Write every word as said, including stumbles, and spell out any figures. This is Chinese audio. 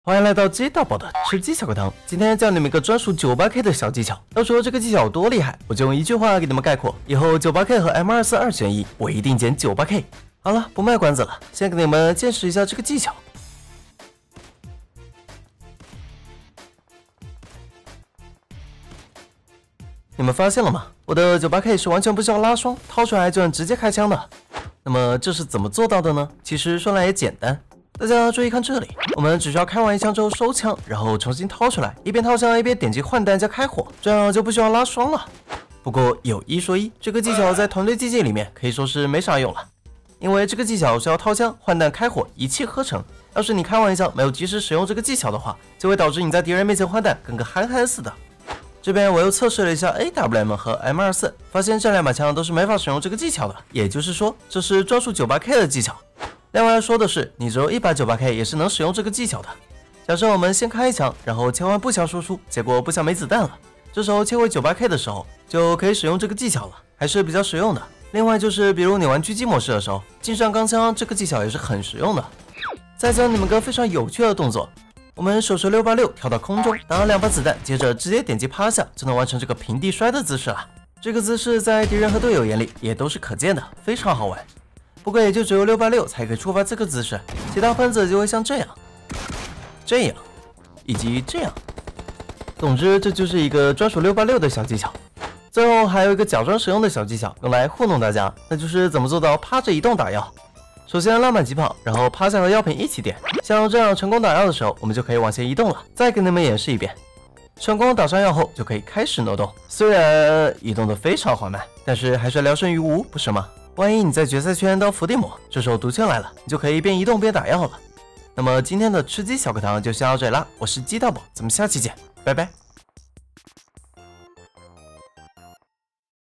欢迎来到鸡大宝的吃鸡小课堂。今天教你们一个专属 九八K 的小技巧。要说这个技巧有多厉害，我就用一句话给你们概括：以后 九八K 和 M 二四 二选一，我一定捡 九八K。好了，不卖关子了，先给你们见识一下这个技巧。你们发现了吗？我的 九八K 是完全不需要拉双，掏出来就能直接开枪的。那么这是怎么做到的呢？其实说来也简单。大家注意看这里，我们只需要开完一枪之后收枪，然后重新掏出来，一边掏枪一边点击换弹加开火，这样就不需要拉双了。不过有一说一，这个技巧在团队竞技里面可以说是没啥用了，因为这个技巧是要掏枪、换弹、开火一气呵成。要是你开完一枪没有及时使用这个技巧的话，就会导致你在敌人面前换弹跟个憨憨似的。这边我又测试了一下 A W M 和 M 二四， 发现这两把枪都是没法使用这个技巧的，也就是说这是专属 九八K 的技巧。另外说的是，你只有一把 九八K 也是能使用这个技巧的。假设我们先开一枪，然后切换步枪输出，结果步枪没子弹了，这时候切回 九八K 的时候就可以使用这个技巧了，还是比较实用的。另外就是比如你玩狙击模式的时候，近上钢枪这个技巧也是很实用的。再教你们个非常有趣的动作，我们手持六八六跳到空中，打了两发子弹，接着直接点击趴下，就能完成这个平地摔的姿势了。这个姿势在敌人和队友眼里也都是可见的，非常好玩。不过也就只有六八六才可以触发这个姿势，其他喷子就会像这样、这样以及这样。总之，这就是一个专属六八六的小技巧。最后还有一个假装实用的小技巧，用来糊弄大家，那就是怎么做到趴着移动打药。首先拉满疾跑，然后趴下和药品一起点，像这样成功打药的时候，我们就可以往前移动了。再给你们演示一遍，成功打上药后就可以开始挪动，虽然移动的非常缓慢，但是还是聊胜于无，不是吗？万一你在决赛圈当伏地魔，这时候毒圈来了，你就可以边移动边打药了。那么今天的吃鸡小课堂就先到这里啦，我是鸡大宝，咱们下期见，拜拜。